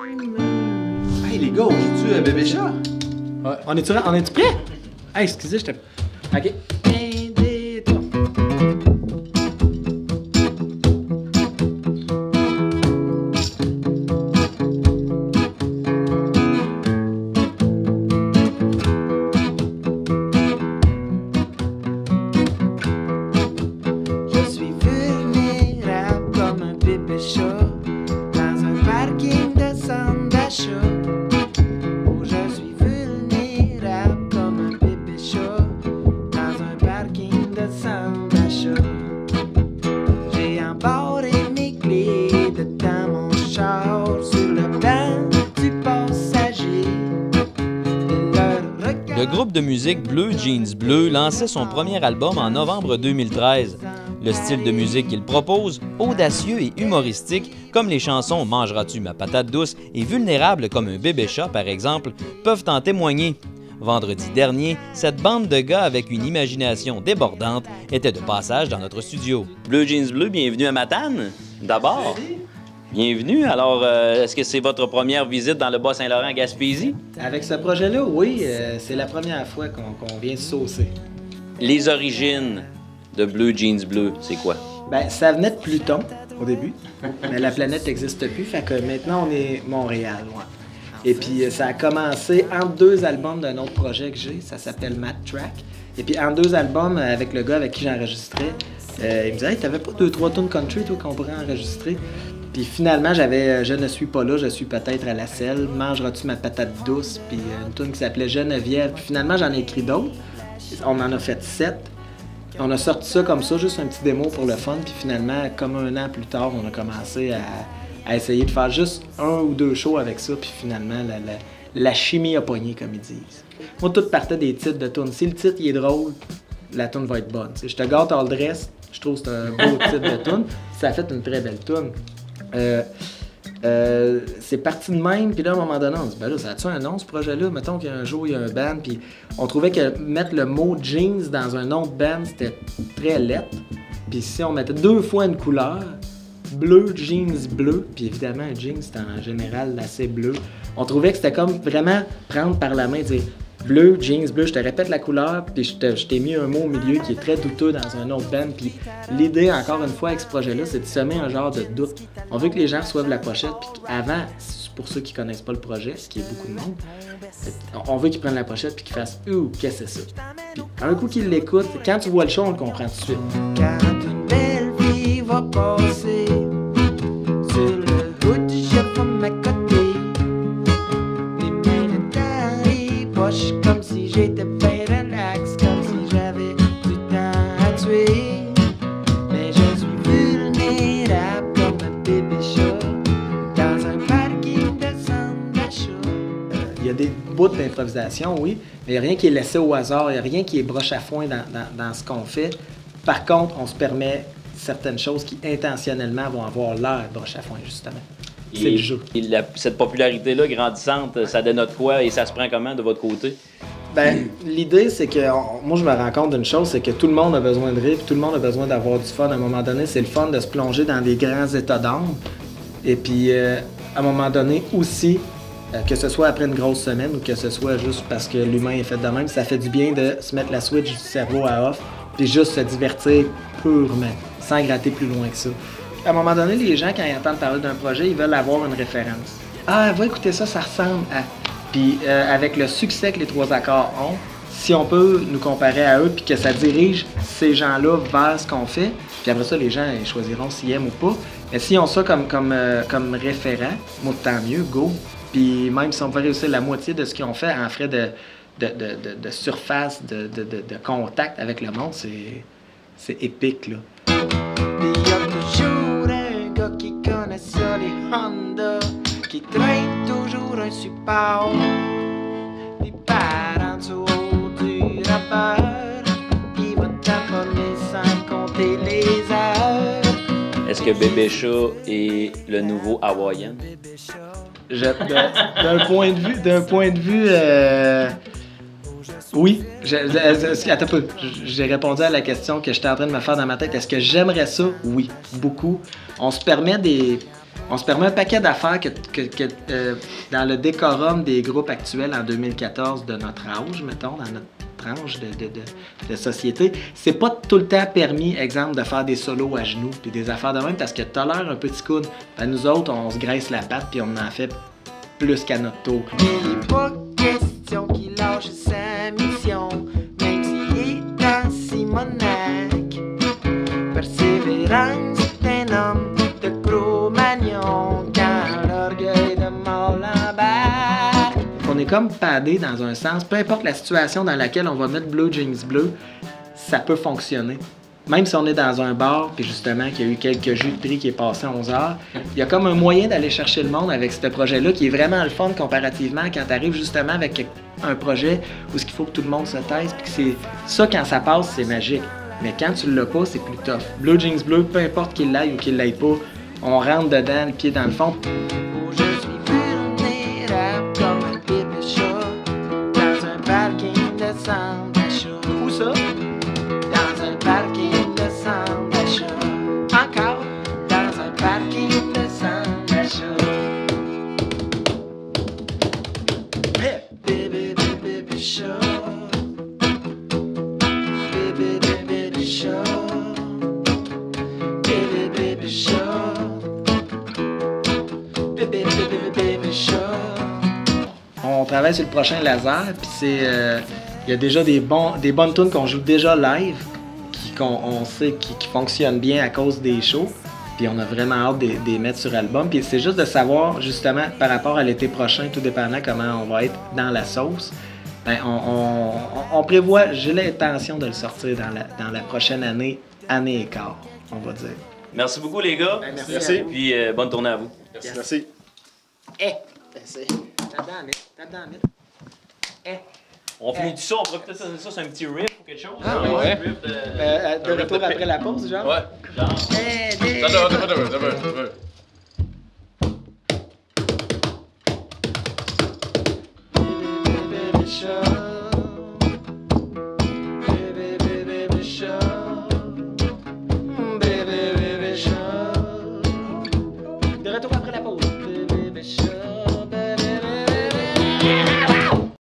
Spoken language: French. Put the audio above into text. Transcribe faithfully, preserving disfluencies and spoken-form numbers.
Hey les gars, on joue-tu euh, Bébé Chat? Ouais. On est-tu on est prêt? Hey, excusez, j'étais... OK. Un, deux, trois. Je suis vulnérable comme un bébé chat dans un parking de centre d'achat. Oh, je suis vulnérable comme un bébé chat dans un parking de centre d'achat. J'ai embarré mes clés dans mon char sur le banc du passager. Le groupe de musique Bleu Jeans Bleu lançait son premier album en novembre deux mille treize. Le style de musique qu'il propose, audacieux et humoristique, comme les chansons « Mangeras-tu ma patate douce » et « Vulnérable comme un bébé chat » par exemple, peuvent en témoigner. Vendredi dernier, cette bande de gars avec une imagination débordante était de passage dans notre studio. Bleu Jeans Bleu, bienvenue à Matane, d'abord. Bienvenue. Alors, euh, est-ce que c'est votre première visite dans le Bas-Saint-Laurent à Gaspésie? Avec ce projet-là, oui, euh, c'est la première fois qu'on qu'on vient saucer. Les origines de Bleu Jeans Bleu, c'est quoi? Ben, ça venait de Pluton, au début, mais la planète n'existe plus, fait que maintenant, on est Montréal, ouais. Et puis, euh, ça a commencé entre deux albums d'un autre projet que j'ai, ça s'appelle Mad Track. Et puis, entre deux albums, euh, avec le gars avec qui j'enregistrais, euh, il me disait « Hey, t'avais pas deux, trois tunes country, toi, qu'on pourrait enregistrer? » Puis finalement, j'avais euh, « Je ne suis pas là, je suis peut-être à la selle, mangeras-tu ma patate douce? » Puis euh, une tune qui s'appelait « Geneviève ». Puis finalement, j'en ai écrit d'autres. On en a fait sept. On a sorti ça comme ça, juste un petit démo pour le fun. Puis finalement, comme un an plus tard, on a commencé à, à essayer de faire juste un ou deux shows avec ça. Puis finalement, la, la, la chimie a pogné, comme ils disent. Moi, tout partait des titres de tunes. Si le titre il est drôle, la tune va être bonne. T'sais, je te gâte all dress, je trouve que c'est un beau titre de tune. Ça a fait une très belle tune. Euh, euh, c'est parti de même, puis là, à un moment donné, on dit, ben là, ça a-tu un nom, ce projet-là? Mettons qu'il y a un jour, il y a un band, puis on trouvait que mettre le mot jeans dans un nom de band, c'était très lettre. Puis si on mettait deux fois une couleur, bleu, jeans, bleu, puis évidemment, un jeans, c'est en général assez bleu. On trouvait que c'était comme vraiment prendre par la main et dire bleu, jeans, bleu, je te répète la couleur, puis je, te, je t'ai mis un mot au milieu qui est très douteux dans un autre band. Puis l'idée, encore une fois, avec ce projet-là, c'est de semer un genre de doute. On veut que les gens reçoivent la pochette, puis avant, pour ceux qui connaissent pas le projet, ce qui est beaucoup de monde, on veut qu'ils prennent la pochette puis qu'ils fassent « Ouh, qu'est-ce que c'est ça? » Puis un coup qu'ils l'écoutent, quand tu vois le show, on le comprend tout de suite. Quand une belle fille va passer sur le hood du chef à ma côté, les mains dedans les poches comme si j'étais bien relax, comme si j'avais du temps à tuer. Mais je suis vulnérable comme un bébé chat dans un parking de centre d'achat. Il y a des bouts d'improvisation, oui, mais il n'y a rien qui est laissé au hasard, il n'y a rien qui est broche à foin dans, dans, dans ce qu'on fait. Par contre, on se permet certaines choses qui intentionnellement vont avoir l'air broche à foin, justement. C'est Et, le jeu. et la- cette popularité-là grandissante, ça dénote quoi et ça se prend comment de votre côté? Ben, l'idée, c'est que, on- moi, je me rends compte d'une chose, c'est que tout le monde a besoin de rire, puis tout le monde a besoin d'avoir du fun. À un moment donné, c'est le fun de se plonger dans des grands états d'âme. Et puis, euh, à un moment donné aussi, euh, que ce soit après une grosse semaine ou que ce soit juste parce que l'humain est fait de même, ça fait du bien de se mettre la switch du cerveau à off, puis juste se divertir purement, sans gratter plus loin que ça. À un moment donné, les gens, quand ils entendent parler d'un projet, ils veulent avoir une référence. Ah, va écouter ça, ça ressemble à... Puis euh, avec le succès que les trois accords ont, si on peut nous comparer à eux puis que ça dirige ces gens-là vers ce qu'on fait, puis après ça, les gens ils choisiront s'ils aiment ou pas. Mais s'ils ont ça comme, comme, euh, comme référent, moi, tant mieux, go. Puis même si on pouvait réussir la moitié de ce qu'ils ont fait en frais de, de, de, de, de surface, de, de, de, de contact avec le monde, c'est, c'est épique, là. Il y a toujours un gars qui connaît ça, les Honda, qui traîne toujours un support. Les parents du haut du rappeur, qui va t'abonner sans compter les heures. Est-ce que Bébé Chat est le nouveau Hawaïen? Je- de- d'un point de vue, d'un point de vue, euh, oui. Je- je- je- attends un peu. J'ai répondu à la question que j'étais en train de me faire dans ma tête. Est-ce que j'aimerais ça? Oui, beaucoup. On se permet des, on se permet un paquet d'affaires que, que, que euh, dans le décorum des groupes actuels en deux mille quatorze de notre âge, mettons, dans notre tranche de, de, de, de société, c'est pas tout le temps permis, exemple, de faire des solos à genoux puis des affaires de même parce que t'as l'air un petit coude. Ben, nous autres, on se graisse la patte puis on en fait plus qu'à notre tour. Il n'est pas question qu'il lâche sa mission, même s'il est en Simonac. Persévérance est un homme de Cro-Magnon quand l'orgueil de Montlambert. On est comme padé dans un sens, peu importe la situation dans laquelle on va mettre Bleu Jeans Bleu, ça peut fonctionner. Même si on est dans un bar, puis justement qu'il y a eu quelques jus de prix qui est passé à onze heures, il y a comme un moyen d'aller chercher le monde avec ce projet-là qui est vraiment le fun comparativement quand tu arrives justement avec un projet où ce qu'il faut que tout le monde se taise, puis que c'est ça, quand ça passe, c'est magique. Mais quand tu l'as pas, c'est plus tough. Bleu Jeans Bleu, peu importe qu'il l'aille ou qu'il l'aille pas, on rentre dedans, le pied dans le fond. Oh, je suis vulnérable comme un bébé chat dans un parking de centre d'achat. Où ça? Dans un parking de centre d'achat. Encore dans un parking de centre d'achat. Hey! Bébé, bébé, bébé chat. Bébé, bébé, bébé chat. Bébé, bébé chat. Bébé, bébé, bébé chat. On travaille sur le prochain laser, puis c'est, euh, il y a déjà des, bons, des bonnes tunes qu'on joue déjà live, qui, qu'on on sait qui, qui fonctionnent bien à cause des shows, puis on a vraiment hâte de de les mettre sur album. Puis c'est juste de savoir, justement, par rapport à l'été prochain, tout dépendant comment on va être dans la sauce, ben on, on, on, on prévoit, j'ai l'intention de le sortir dans la, dans la prochaine année, année et quart, on va dire. Merci beaucoup, les gars. Ben, merci Merci. à vous. Puis euh, bonne tournée à vous. Merci. Merci. Eh! Ben c'est... Tape dans la mythe, tape dans la mythe. Eh! On finit tout ça, on pourrait peut-être donner ça sur un petit riff ou quelque chose. Ah, hein? ouais. Un riff de... Euh, euh, de un riff retour de- après la pause, genre? Ouais. Genre. Eh, des- Attends, attends, attends, attends, attends.